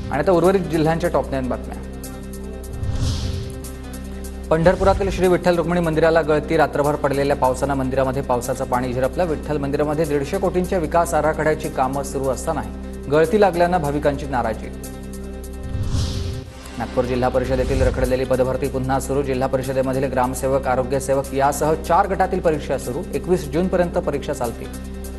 आणि आता उर्वरित जिल्ह्यांच्या टॉप 9 बातम्या। पंढरपुरातील श्री विठ्ठल रुक्मिणी मंदिराला गळती। रात्रभर पडलेल्या पावसाने मंदिरामध्ये पावसाचं पाणी झिरपलं। विठ्ठल मंदिरामध्ये 150 कोटींच्या विकास आराखड्याची कामं सुरू असतानाही गळती लागल्यानं भाविकांची नाराजी। नागपूर जिल्हा परिषदेतील रखडलेली पदभरती पुन्हा सुरू। जिल्हा परिषदेमधील ग्रामसेवक, आरोग्य सेवक यासह 4 गटातील परीक्षा सुरू। 21 जूनपर्यंत परीक्षा चालतील।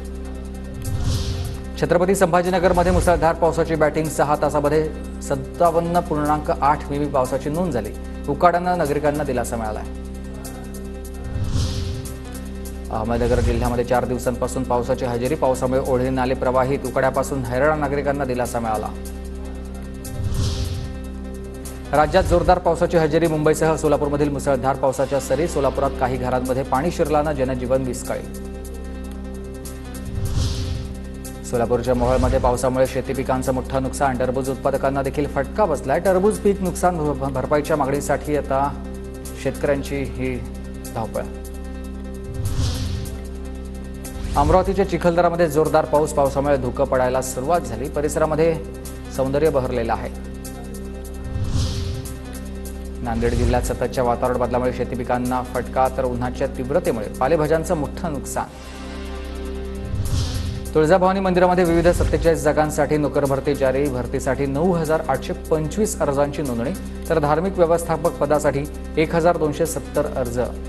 छत्रपती संभाजीनगरमध्ये मुसळधार पावसाची बॅटिंग। 6 तासामध्ये 57.8 मिमी पावसाची नोंद झाली। उकाड्यानं नागरिकांना दिलासा मिळाला। अहमदनगर जिल्ह्यामध्ये 4 दिवसांपासून पावसाची हजेरी। पावसामुळे ओढे नाले प्रवाहित। उकाड्यापासून हैराण नागरिकांना दिलासा मिळाला। राज्यात जोरदार पावसाची हजेरी। मुंबईसह सोलापूरमधील मुसळधार पावसाच्या सरी। सोलापुरात काही घरांमध्ये पाणी शिरल्यानं जनजीवन विस्कळीत। सोलापूरच्या मोहोळमध्ये पावसामुळे शेती पिकांचं मोठं नुकसान। टरबूज उत्पादकांना देखील फटका बसलाय। टरबूज पीक नुकसान भरपाईच्या मागणीसाठी आता शेतकऱ्यांची ही धावपळ। अमरावतीच्या चिखलदरामध्ये जोरदार पाऊस। पावसामुळे धुकं पडायला सुरुवात झाली। परिसरामध्ये सौंदर्य बहरलेलं आहे। नांदेड जिल्ह्यात सततच्या वातावरण बदलामुळे शेती पिकांना फटका, तर उन्हाच्या तीव्रतेमुळे पालेभाज्यांचं मोठं नुकसान। तुळजाभवानी मंदिरामध्ये विविध 47 जागांसाठी नोकर भरती जारी। भरतीसाठी 9,825 अर्जांची नोंदणी, तर धार्मिक व्यवस्थापक पदासाठी 1,270 अर्ज